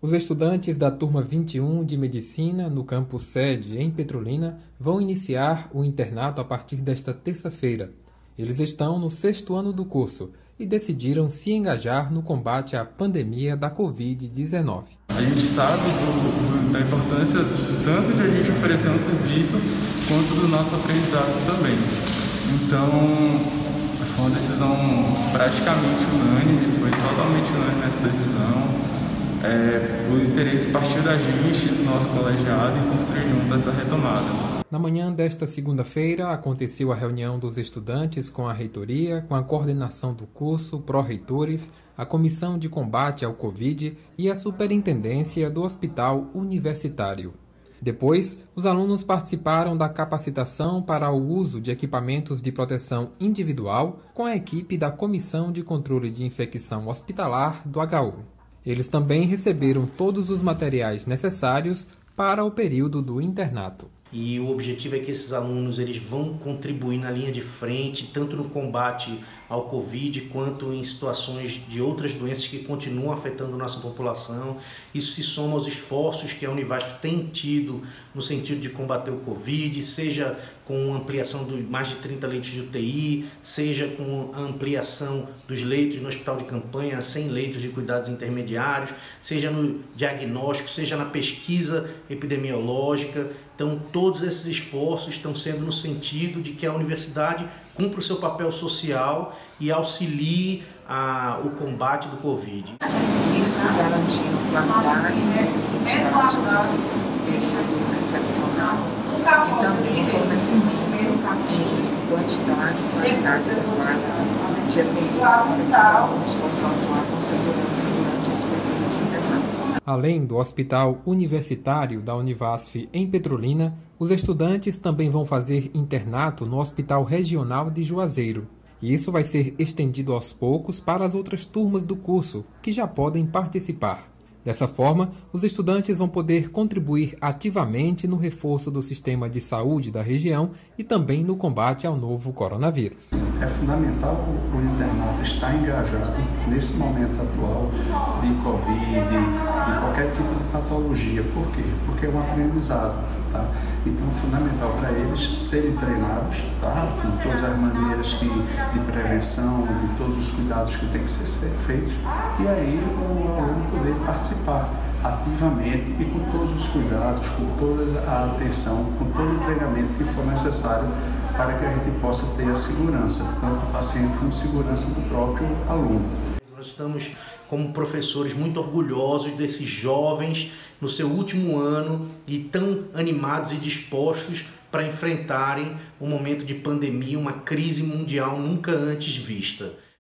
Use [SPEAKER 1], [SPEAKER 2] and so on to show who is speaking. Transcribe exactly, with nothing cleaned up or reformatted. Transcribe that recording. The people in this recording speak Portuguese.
[SPEAKER 1] Os estudantes da turma vinte e um de Medicina, no campus sede, em Petrolina, vão iniciar o internato a partir desta terça-feira. Eles estão no sexto ano do curso e decidiram se engajar no combate à pandemia da covid dezenove.
[SPEAKER 2] A gente sabe do, do, da importância tanto de a gente oferecer um serviço quanto do nosso aprendizado também. Então, foi uma decisão praticamente unânime, foi totalmente unânime essa decisão. É, o interesse partiu da gente, do nosso colegiado, em construir junto essa retomada.
[SPEAKER 1] Na manhã desta segunda-feira, aconteceu a reunião dos estudantes com a reitoria, com a coordenação do curso, pró-reitores, a comissão de combate ao Covid e a superintendência do hospital universitário. Depois, os alunos participaram da capacitação para o uso de equipamentos de proteção individual com a equipe da Comissão de Controle de Infecção Hospitalar do H U. Eles também receberam todos os materiais necessários para o período do internato.
[SPEAKER 3] E o objetivo é que esses alunos eles vão contribuir na linha de frente, tanto no combate ao Covid, quanto em situações de outras doenças que continuam afetando nossa população. Isso se soma aos esforços que a Univasf tem tido no sentido de combater o Covid, seja com a ampliação de mais de trinta leitos de U T I, seja com a ampliação dos leitos no hospital de campanha, cem leitos de cuidados intermediários, seja no diagnóstico, seja na pesquisa epidemiológica. Então, todos esses esforços estão sendo no sentido de que a universidade cumpra o seu papel social e auxilie a, o combate do Covid.
[SPEAKER 4] Isso garantindo qualidade, identidade desse período excepcional e também fornecimento em quantidade e qualidade adequadas de E P Is para que os alunos possam atuar com segurança durante esse período de internato.
[SPEAKER 1] Além do Hospital Universitário da Univasf em Petrolina, os estudantes também vão fazer internato no Hospital Regional de Juazeiro. E isso vai ser estendido aos poucos para as outras turmas do curso, que já podem participar. Dessa forma, os estudantes vão poder contribuir ativamente no reforço do sistema de saúde da região e também no combate ao novo coronavírus.
[SPEAKER 5] É fundamental o internato estar engajado nesse momento atual de Covid, de qualquer tipo de patologia. Por quê? Porque é um aprendizado, tá? Então é fundamental para eles serem treinados, tá? Com todas as maneiras que, de prevenção, de todos os cuidados que têm que ser feitos, e aí o aluno poder participar ativamente e com todos os cuidados, com toda a atenção, com todo o treinamento que for necessário para que a gente possa ter a segurança, tanto do paciente como segurança do próprio aluno.
[SPEAKER 3] Nós estamos, como professores, muito orgulhosos desses jovens no seu último ano e tão animados e dispostos para enfrentarem um momento de pandemia, uma crise mundial nunca antes vista.